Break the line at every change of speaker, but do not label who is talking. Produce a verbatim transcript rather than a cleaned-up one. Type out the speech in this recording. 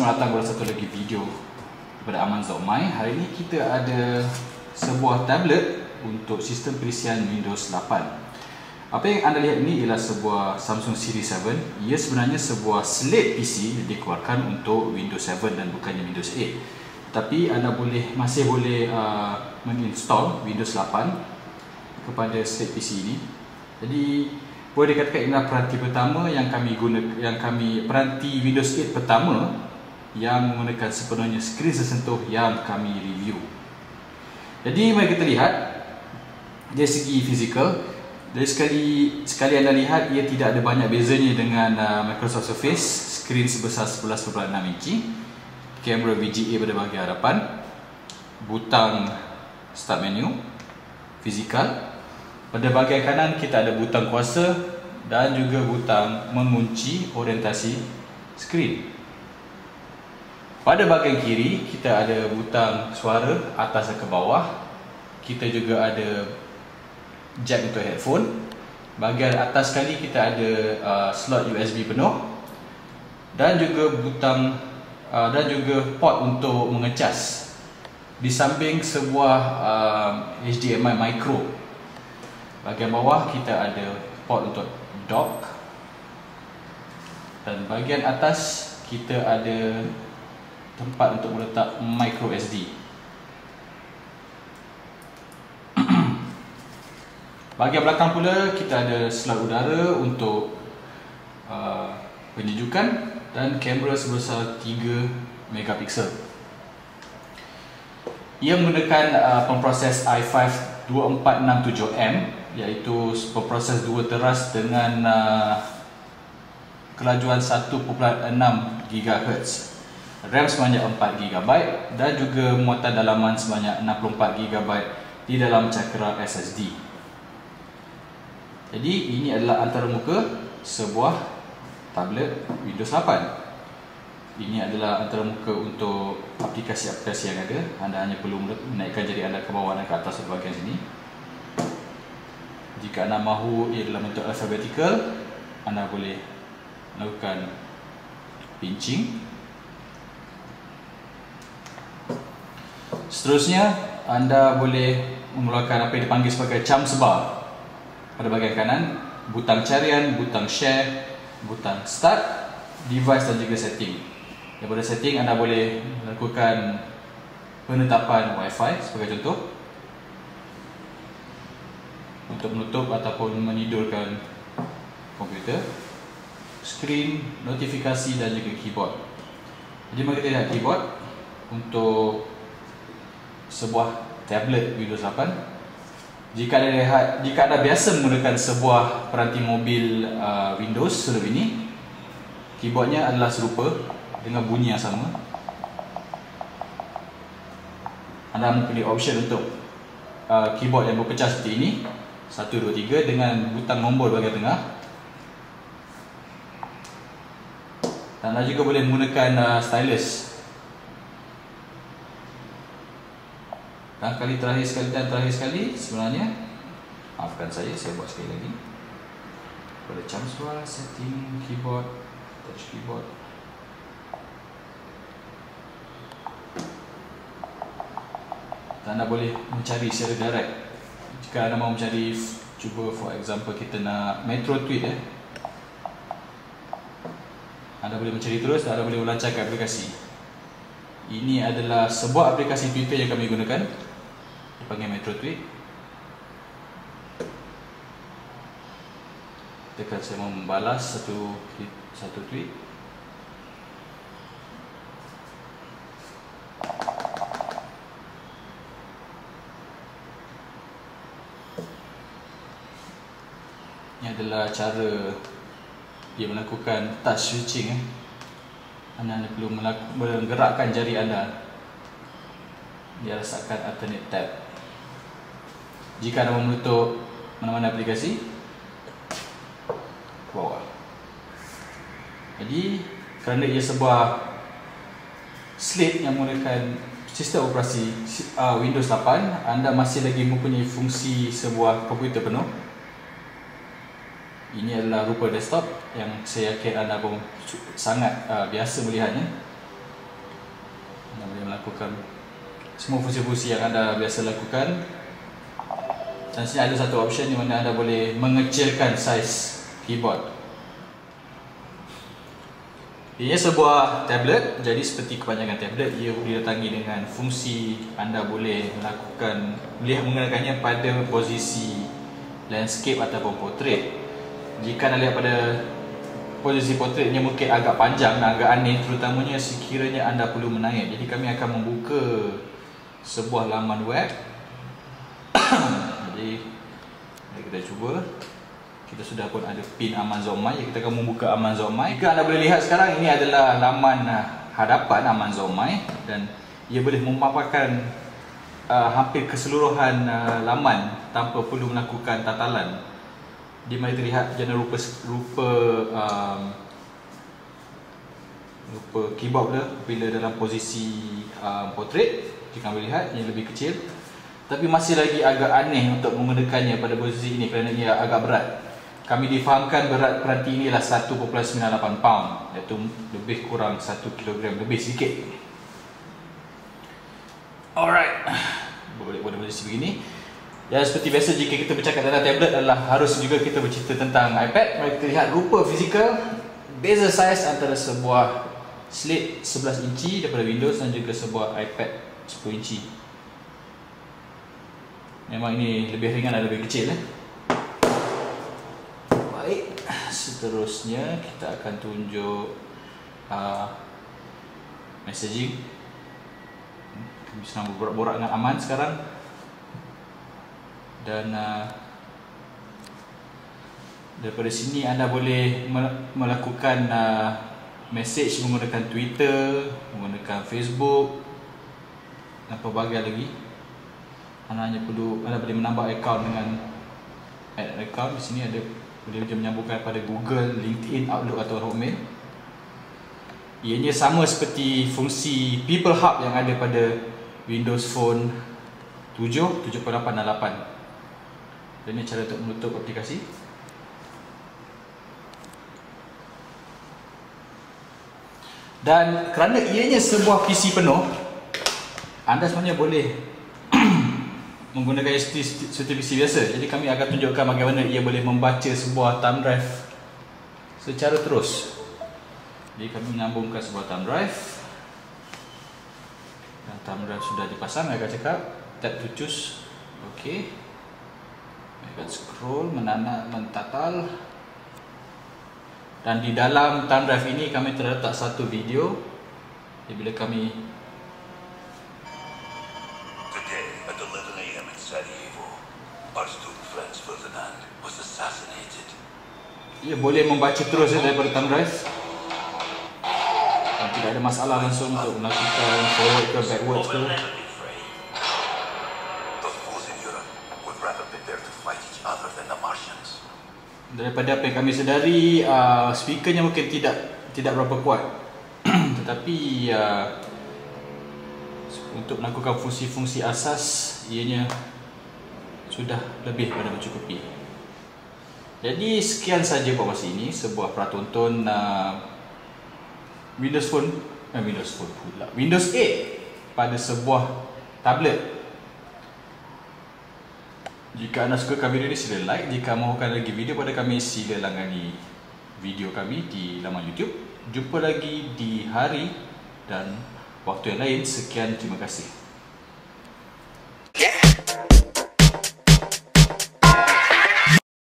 selamat datang kepada satu lagi video daripada Aman Zokmai. Hari ini kita ada sebuah tablet untuk sistem perisian Windows lapan. Apa yang anda lihat ini ialah sebuah Samsung Series tujuh. Ia sebenarnya sebuah slate P C yang dikeluarkan untuk Windows tujuh dan bukannya Windows lapan. Tapi anda boleh masih boleh uh, menginstall Windows lapan kepada slate P C ini. Jadi boleh dikatakan inilah peranti pertama yang kami guna, yang kami peranti Windows lapan pertama yang menggunakan sepenuhnya skrin sesentuh yang kami review. Jadi mari kita lihat dari segi fizikal. Dari sekali sekali anda lihat, ia tidak ada banyak bezanya dengan uh, Microsoft Surface. Skrin sebesar sebelas perpuluhan enam inci, kamera V G A pada bahagian hadapan, butang start menu, fizikal. Pada bahagian kanan kita ada butang kuasa dan juga butang mengunci orientasi skrin. Pada bahagian kiri kita ada butang suara atas dan ke bawah. Kita juga ada jack untuk headphone. Bahagian atas sekali kita ada uh, slot U S B penuh dan juga butang uh, dan juga port untuk mengecas. Di samping sebuah uh, H D M I micro. Bahagian bawah kita ada port untuk dock dan bahagian atas kita ada tempat untuk meletak micro S D. Bahagian belakang pula kita ada slot udara untuk uh, penyejukan dan kamera sebesar tiga megapiksel. Ia menggunakan uh, pemproses i five dua empat enam tujuh M, iaitu pemproses dua teras dengan uh, kelajuan satu perpuluhan enam gigahertz, RAM sebanyak empat giga byte dan juga muatan dalaman sebanyak enam puluh empat giga byte di dalam cakera S S D. Jadi ini adalah antaramuka sebuah tablet Windows lapan. Ini adalah antaramuka untuk aplikasi-aplikasi yang ada. Anda hanya perlu menaikkan jari anda ke bawah dan ke atas di bahagian sini. Jika anda mahu ia dalam bentuk alphabetical, anda boleh melakukan pinching. Seterusnya, anda boleh mengeluarkan apa yang dipanggil sebagai chums bar. Pada bahagian kanan, butang carian, butang share, butang start, device dan juga setting. Daripada setting, anda boleh melakukan penetapan Wi-Fi sebagai contoh untuk menutup ataupun menidurkan komputer, skrin, notifikasi dan juga keyboard. Jadi mari kita lihat keyboard untuk sebuah tablet Windows lapan. Jika anda lihat, jika anda biasa menggunakan sebuah peranti mobil uh, Windows sebelum ini, keyboardnya adalah serupa dengan bunyi yang sama. Anda mempunyai option untuk uh, keyboard yang berpecah seperti ini, satu, dua, tiga dengan butang nombor bahagian tengah. Dan anda juga boleh menggunakan uh, stylus. Dan kali terakhir sekali dan terakhir sekali sebenarnya, maafkan saya, saya buat sekali lagi. Pada chums bar, setting, keyboard, touch keyboard. Dan anda boleh mencari secara direct. Jika anda mahu mencari, cuba for example kita nak Metro Tweet eh. Anda boleh mencari terus dan anda boleh melancarkan aplikasi. Ini adalah sebuah aplikasi Twitter yang kami gunakan, dipanggil Metro Tweet. Tekan saya mau membalas satu satu tweet. Ini adalah cara dia melakukan touch switching eh. Anda hanya perlu menggerakkan jari anda. Dia rasakan alternate tab. Jika anda mahu menutup mana-mana aplikasi, ke bawah. Jadi kerana ia sebuah slate yang menggunakan sistem operasi uh, Windows lapan, anda masih lagi mempunyai fungsi sebuah komputer penuh. Ini adalah rupa desktop yang saya yakin anda pun sangat uh, biasa melihatnya. melakukan semua fungsi-fungsi yang anda biasa lakukan. Dan sini ada satu option di mana anda boleh mengecilkan saiz keyboard. Ia sebuah tablet, jadi seperti kebanyakan tablet, ia didatangi dengan fungsi anda boleh melakukan, boleh menggunakannya pada posisi landscape ataupun portrait. Jika anda lihat pada posisi portraitnya mungkin agak panjang dan agak aneh, terutamanya sekiranya anda perlu menaik. Jadi kami akan membuka sebuah laman web. Jadi mari kita cuba. Kita sudah pun ada pin Aman Zoom My. Kita akan membuka Aman Zoom My. Jika anda boleh lihat sekarang, ini adalah laman hadapan Aman Zoom My, dan ia boleh memaparkan uh, hampir keseluruhan uh, laman tanpa perlu melakukan tatalan. Di mana terlihat jana rupa rupa um, rupa keyboard dia bila dalam posisi uh, portrait. Jika anda boleh lihat, ini lebih kecil, tapi masih lagi agak aneh untuk menggunakannya pada posisi ini kerana ia agak berat. Kami difahamkan berat peranti ini adalah satu perpuluhan sembilan lapan pound, iaitu lebih kurang satu kilogram lebih sedikit. Alright, boleh pada posisi begini. Dan seperti biasa, jika kita bercakap tentang tablet adalah harus juga kita bercerita tentang iPad. Mari kita lihat rupa fizikal, beza saiz antara sebuah slate sebelas inci daripada Windows dan juga sebuah iPad sepuluh inci. Memang ini lebih ringan dan lebih kecil eh? Baik, seterusnya kita akan tunjuk uh, messaging. Kami sedang berborak-borak dengan Aman sekarang. Dan uh, daripada sini anda boleh melakukan uh, message menggunakan Twitter, menggunakan Facebook dan pelbagai lagi. Anda hanya perlu, anda boleh menambah akaun dengan add account. Di sini ada boleh menyambungkan pada Google, LinkedIn, Outlook atau Hotmail. Ianya sama seperti fungsi People Hub yang ada pada Windows Phone tujuh, tujuh lapan dan lapan. Dan ini cara untuk menutup aplikasi. Dan kerana ianya sebuah P C penuh, anda sebenarnya boleh menggunakan seperti P C biasa. Jadi kami akan tunjukkan bagaimana ia boleh membaca sebuah thumb drive secara terus. Jadi kami menyambungkan sebuah thumb drive. Dan thumb drive sudah dipasang. Saya akan cakap tap to choose. Okey. Saya akan scroll, menanak, mentatal. Dan di dalam thumb drive ini kami terletak satu video. Jadi bila kami ia boleh membaca terus ya, daripada thumb drive. Dan tidak ada masalah langsung untuk melakukan forward ke backwards ke. Daripada apa yang kami sedari, uh, speakernya mungkin tidak tidak berapa kuat. Tetapi uh, untuk melakukan fungsi-fungsi asas, ianya sudah lebih pada mencukupi. Jadi sekian saja buat masa ini, sebuah pratonton uh, Windows Phone, eh, Windows Phone pula, Windows eight pada sebuah tablet. Jika anda suka video ini, sila like. Jika mahukan lagi video pada kami, sila langani video kami di laman YouTube. Jumpa lagi di hari dan waktu yang lain. Sekian, terima kasih.